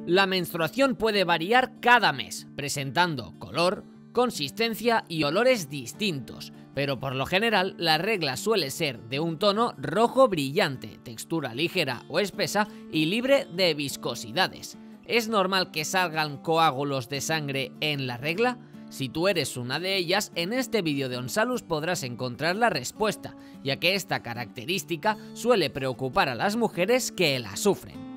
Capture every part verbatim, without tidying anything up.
La menstruación puede variar cada mes, presentando color, consistencia y olores distintos, pero por lo general la regla suele ser de un tono rojo brillante, textura ligera o espesa y libre de viscosidades. ¿Es normal que salgan coágulos de sangre en la regla? Si tú eres una de ellas, en este vídeo de Onsalus podrás encontrar la respuesta, ya que esta característica suele preocupar a las mujeres que la sufren.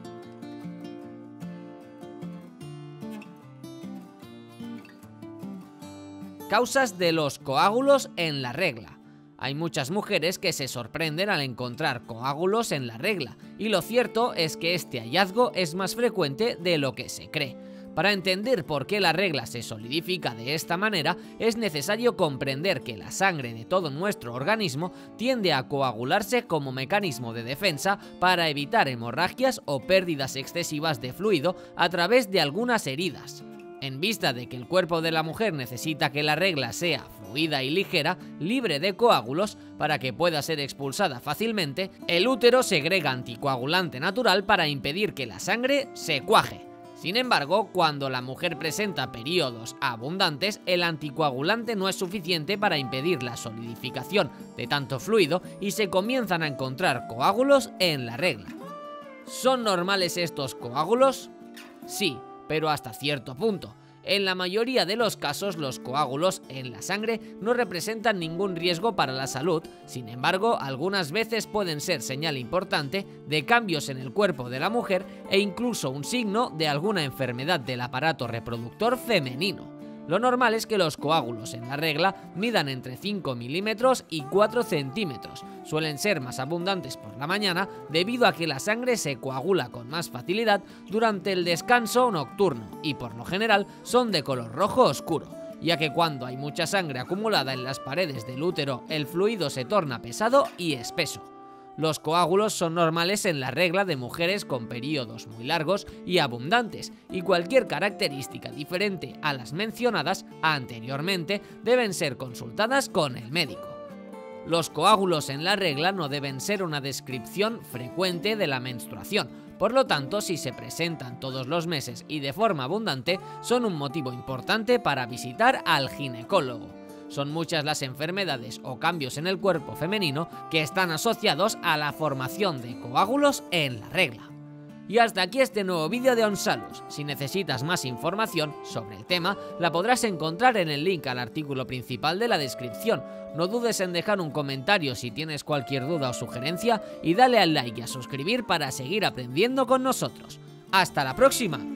Causas de los coágulos en la regla. Hay muchas mujeres que se sorprenden al encontrar coágulos en la regla, y lo cierto es que este hallazgo es más frecuente de lo que se cree. Para entender por qué la regla se solidifica de esta manera, es necesario comprender que la sangre de todo nuestro organismo tiende a coagularse como mecanismo de defensa para evitar hemorragias o pérdidas excesivas de fluido a través de algunas heridas. En vista de que el cuerpo de la mujer necesita que la regla sea fluida y ligera, libre de coágulos, para que pueda ser expulsada fácilmente, el útero segrega anticoagulante natural para impedir que la sangre se cuaje. Sin embargo, cuando la mujer presenta periodos abundantes, el anticoagulante no es suficiente para impedir la solidificación de tanto fluido y se comienzan a encontrar coágulos en la regla. ¿Son normales estos coágulos? Sí, pero hasta cierto punto. En la mayoría de los casos, los coágulos en la sangre no representan ningún riesgo para la salud. Sin embargo, algunas veces pueden ser señal importante de cambios en el cuerpo de la mujer e incluso un signo de alguna enfermedad del aparato reproductor femenino. Lo normal es que los coágulos en la regla midan entre cinco milímetros y cuatro centímetros. Suelen ser más abundantes por la mañana debido a que la sangre se coagula con más facilidad durante el descanso nocturno y por lo general son de color rojo oscuro, ya que cuando hay mucha sangre acumulada en las paredes del útero el fluido se torna pesado y espeso. Los coágulos son normales en la regla de mujeres con periodos muy largos y abundantes, y cualquier característica diferente a las mencionadas anteriormente deben ser consultadas con el médico. Los coágulos en la regla no deben ser una descripción frecuente de la menstruación, por lo tanto, si se presentan todos los meses y de forma abundante, son un motivo importante para visitar al ginecólogo. Son muchas las enfermedades o cambios en el cuerpo femenino que están asociados a la formación de coágulos en la regla. Y hasta aquí este nuevo vídeo de Onsalus. Si necesitas más información sobre el tema, la podrás encontrar en el link al artículo principal de la descripción. No dudes en dejar un comentario si tienes cualquier duda o sugerencia y dale al like y a suscribir para seguir aprendiendo con nosotros. ¡Hasta la próxima!